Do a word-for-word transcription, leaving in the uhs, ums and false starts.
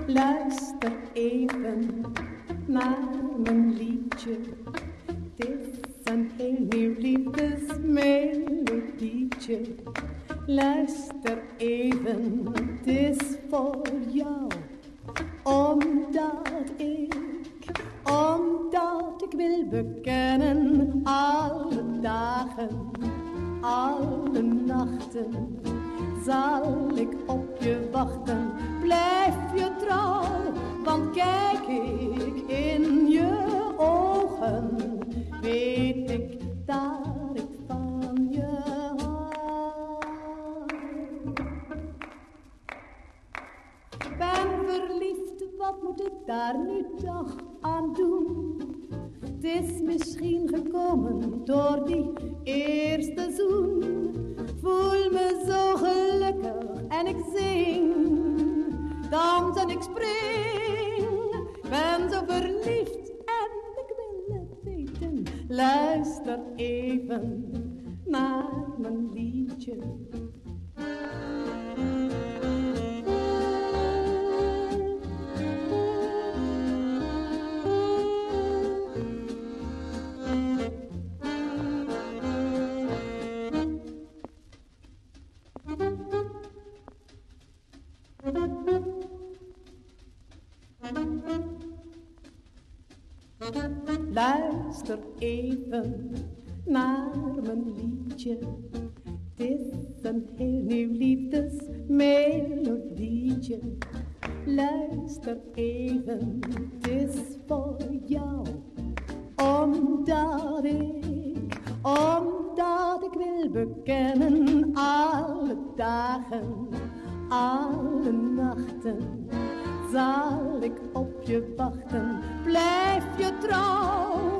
Luister even naar mijn liedje. Het is een heel nieuw liefdesmelodietje. Luister even, het is voor jou. Omdat ik, omdat ik wil bekennen, alle dagen, alle nachten, zal ik op je wachten. Blijf je trouw, want kijk ik in je ogen, weet ik dat ik van je hou. Ben verliefd, wat moet ik daar nu toch aan doen? Het is misschien gekomen door die eerste zoen. Voel me zo gelukkig en ik zing, dans en ik spring. Ben zo verliefd en ik wil het weten. Luister even naar mijn liedje. Luister even naar mijn liedje. Het is een heel nieuw liefdesmelodietje. Luister even, het is voor jou. Omdat ik, omdat ik wil bekennen, alle dagen, alle nachten, zal ik op je wachten. Blijf je trouw,